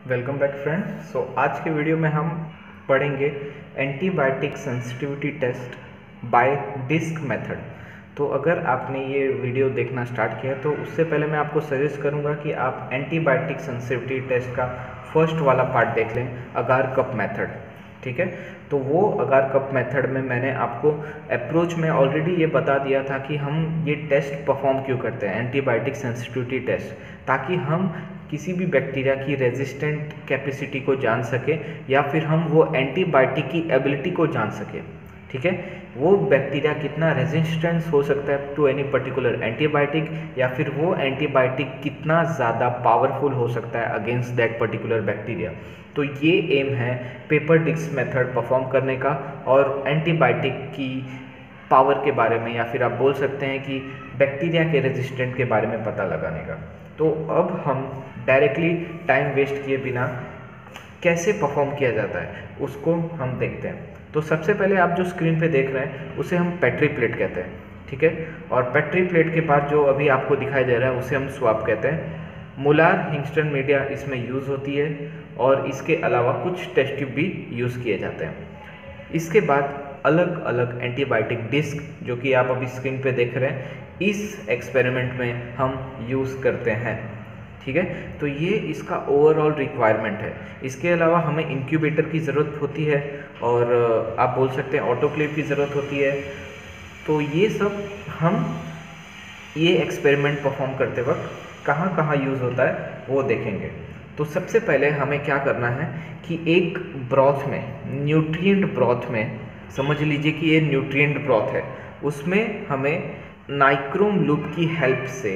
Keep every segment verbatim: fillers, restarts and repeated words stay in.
Welcome back friends. सो आज के video में हम पढ़ेंगे antibiotic sensitivity test by disc method. तो अगर आपने ये वीडियो देखना स्टार्ट किया तो उससे पहले मैं आपको सजेस्ट करूंगा कि आप एंटीबायोटिक सेंसिटिविटी टेस्ट का फर्स्ट वाला पार्ट देख लें, अगार कप मेथड। ठीक है, तो वो अगार कप मेथड में मैंने आपको अप्रोच में ऑलरेडी ये बता दिया था कि हम ये टेस्ट परफॉर्म क्यों करते हैं, एंटीबायोटिक सेंसिटिविटी टेस्ट, ताकि हम किसी भी बैक्टीरिया की रेजिस्टेंट कैपेसिटी को जान सके या फिर हम वो एंटीबायोटिक की एबिलिटी को जान सके। ठीक है, वो बैक्टीरिया कितना रेजिस्टेंस हो सकता है टू एनी पर्टिकुलर एंटीबायोटिक, या फिर वो एंटीबायोटिक कितना ज़्यादा पावरफुल हो सकता है अगेंस्ट दैट पर्टिकुलर बैक्टीरिया। तो ये एम है पेपर डिस्क मेथड परफॉर्म करने का और एंटीबायोटिक की पावर के बारे में, या फिर आप बोल सकते हैं कि बैक्टीरिया के रेजिस्टेंट के बारे में पता लगाने का। तो अब हम डायरेक्टली टाइम वेस्ट किए बिना कैसे परफॉर्म किया जाता है उसको हम देखते हैं। तो सबसे पहले आप जो स्क्रीन पे देख रहे हैं उसे हम पेट्री प्लेट कहते हैं। ठीक है, और पेट्री प्लेट के बाद जो अभी आपको दिखाई दे रहा है उसे हम स्वाब कहते हैं। मुलार हिंगस्टन मीडिया इसमें यूज़ होती है और इसके अलावा कुछ टेस्ट ट्यूब भी यूज़ किए जाते हैं। इसके बाद अलग अलग एंटीबायोटिक डिस्क जो कि आप अभी स्क्रीन पे देख रहे हैं, इस एक्सपेरिमेंट में हम यूज़ करते हैं। ठीक है, तो ये इसका ओवरऑल रिक्वायरमेंट है। इसके अलावा हमें इंक्यूबेटर की ज़रूरत होती है और आप बोल सकते हैं ऑटोक्लेव की ज़रूरत होती है। तो ये सब हम ये एक्सपेरिमेंट परफॉर्म करते वक्त कहाँ कहाँ यूज़ होता है वो देखेंगे। तो सबसे पहले हमें क्या करना है कि एक ब्रॉथ में, न्यूट्रिएंट ब्रॉथ में, समझ लीजिए कि ये न्यूट्रिएंट ब्रॉथ है, उसमें हमें नाइक्रोम लूप की हेल्प से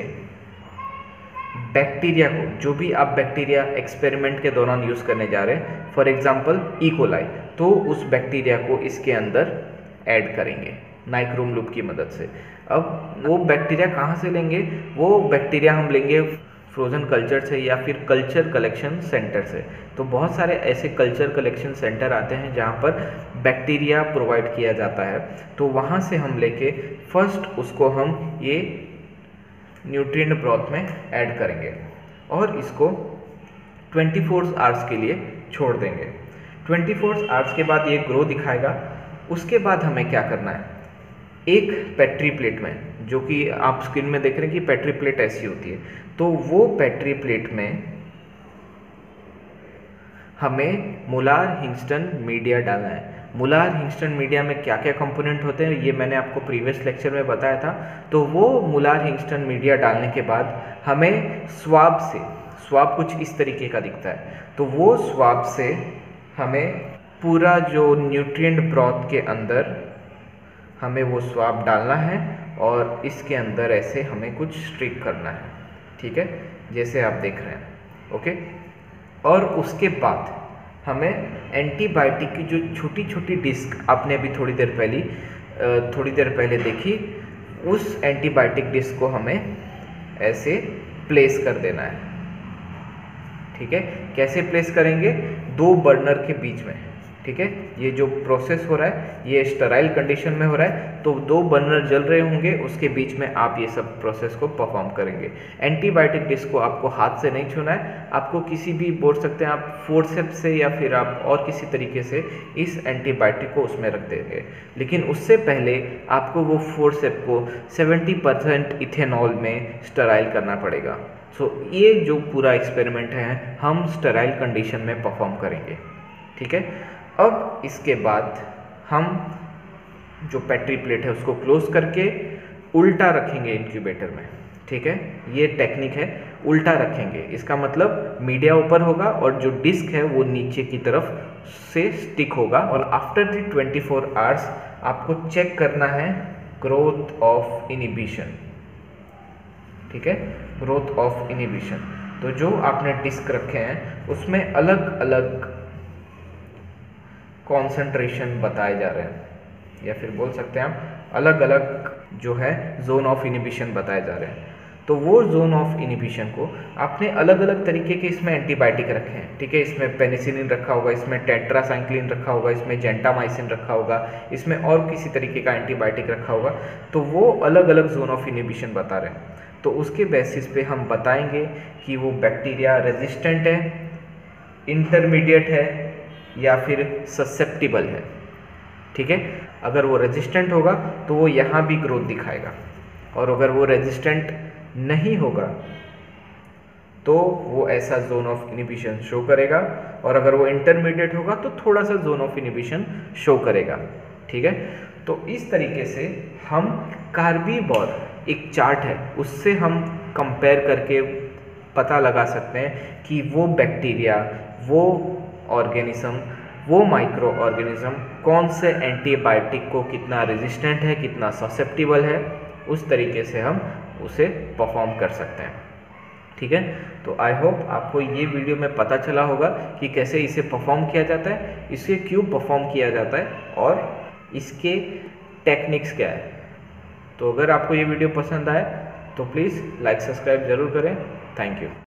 बैक्टीरिया को, जो भी आप बैक्टीरिया एक्सपेरिमेंट के दौरान यूज़ करने जा रहे हैं, फॉर एग्जांपल ई कोलाई, तो उस बैक्टीरिया को इसके अंदर ऐड करेंगे नाइक्रोम लूप की मदद से। अब वो बैक्टीरिया कहाँ से लेंगे? वो बैक्टीरिया हम लेंगे फ्रोज़न कल्चर से या फिर कल्चर कलेक्शन सेंटर से। तो बहुत सारे ऐसे कल्चर कलेक्शन सेंटर आते हैं जहाँ पर बैक्टीरिया प्रोवाइड किया जाता है। तो वहाँ से हम लेके फर्स्ट उसको हम ये न्यूट्रिएंट ब्रॉथ में ऐड करेंगे और इसको चौबीस आवर्स के लिए छोड़ देंगे। चौबीस आवर्स के बाद ये ग्रो दिखाएगा। उसके बाद हमें क्या करना है, एक पेट्री प्लेट में, जो कि आप स्क्रीन में देख रहे हैं कि पेट्री प्लेट ऐसी होती है, तो वो पेट्री प्लेट में हमें मुलार हिंगस्टन मीडिया डालना है। मुलार हिंगस्टन मीडिया में क्या क्या कंपोनेंट होते हैं ये मैंने आपको प्रीवियस लेक्चर में बताया था। तो वो मुलार हिंगस्टन मीडिया डालने के बाद हमें स्वाब से, स्वाब कुछ इस तरीके का दिखता है, तो वो स्वाब से हमें पूरा जो न्यूट्रिएंट ब्रॉथ के अंदर हमें वो स्वाब डालना है और इसके अंदर ऐसे हमें कुछ स्ट्रिक करना है। ठीक है, जैसे आप देख रहे हैं। ओके, और उसके बाद हमें एंटीबायोटिक की जो छोटी छोटी डिस्क आपने अभी थोड़ी देर पहले थोड़ी देर पहले देखी, उस एंटीबायोटिक डिस्क को हमें ऐसे प्लेस कर देना है। ठीक है, कैसे प्लेस करेंगे? दो बर्नर के बीच में। ठीक है, ये जो प्रोसेस हो रहा है ये स्टराइल कंडीशन में हो रहा है, तो दो बर्नर जल रहे होंगे, उसके बीच में आप ये सब प्रोसेस को परफॉर्म करेंगे। एंटीबायोटिक डिस्क को आपको हाथ से नहीं छूना है, आपको किसी भी, बोल सकते हैं आप फोर्सेप्स से या फिर आप और किसी तरीके से इस एंटीबायोटिक को उसमें रख देंगे। लेकिन उससे पहले आपको वो फोर्सेप को सत्तर परसेंट इथेनॉल में स्टराइल करना पड़ेगा। सो so, ये जो पूरा एक्सपेरिमेंट है हम स्टराइल कंडीशन में परफॉर्म करेंगे। ठीक है, अब इसके बाद हम जो पेट्री प्लेट है उसको क्लोज करके उल्टा रखेंगे इंक्यूबेटर में। ठीक है, ये टेक्निक है, उल्टा रखेंगे। इसका मतलब मीडिया ऊपर होगा और जो डिस्क है वो नीचे की तरफ से स्टिक होगा। और आफ्टर द चौबीस आवर्स आपको चेक करना है ग्रोथ ऑफ इनिबिशन। ठीक है, ग्रोथ ऑफ इनिबिशन। तो जो आपने डिस्क रखे हैं उसमें अलग अलग कॉन्सेंट्रेशन बताए जा रहे हैं, या फिर बोल सकते हैं आप अलग अलग जो है जोन ऑफ इनिबिशन बताए जा रहे हैं। तो वो जोन ऑफ इनिबिशन को आपने अलग अलग तरीके के इसमें एंटीबायोटिक रखे हैं। ठीक है, इसमें पेनिसिलिन रखा होगा, इसमें टेट्रासाइक्लिन रखा होगा, इसमें जेंटामाइसिन रखा होगा, इसमें और किसी तरीके का एंटीबायोटिक रखा होगा। तो वो अलग अलग जोन ऑफ इनिबिशन बता रहे हैं। तो उसके बेसिस पे हम बताएंगे कि वो बैक्टीरिया रेजिस्टेंट है इंटरमीडिएट है या फिर ससेप्टिबल है। ठीक है, अगर वो रेजिस्टेंट होगा तो वो यहाँ भी ग्रोथ दिखाएगा, और अगर वो रेजिस्टेंट नहीं होगा तो वो ऐसा जोन ऑफ इनिबिशन शो करेगा, और अगर वो इंटरमीडिएट होगा तो थोड़ा सा जोन ऑफ इनिबिशन शो करेगा। ठीक है, तो इस तरीके से हम कार्बीवोर एक चार्ट है उससे हम कंपेयर करके पता लगा सकते हैं कि वो बैक्टीरिया, वो ऑर्गेनिज्म, वो माइक्रो ऑर्गेनिज्म कौन से एंटीबायोटिक को कितना रेजिस्टेंट है, कितना ससेप्टिबल है, उस तरीके से हम उसे परफॉर्म कर सकते हैं। ठीक है, तो आई होप आपको ये वीडियो में पता चला होगा कि कैसे इसे परफॉर्म किया जाता है, इसे क्यों परफॉर्म किया जाता है, और इसके टेक्निक्स क्या है। तो अगर आपको ये वीडियो पसंद आए तो प्लीज़ लाइक सब्सक्राइब ज़रूर करें। Thank you.